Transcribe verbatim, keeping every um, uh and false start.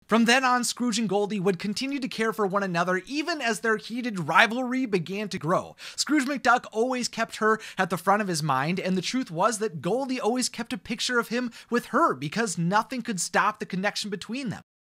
From then on, Scrooge and Goldie would continue to care for one another even as their heated rivalry began to grow. Scrooge McDuck always kept her at the front of his mind, and the truth was that Goldie always kept a picture of him with her because nothing could stop the connection between them.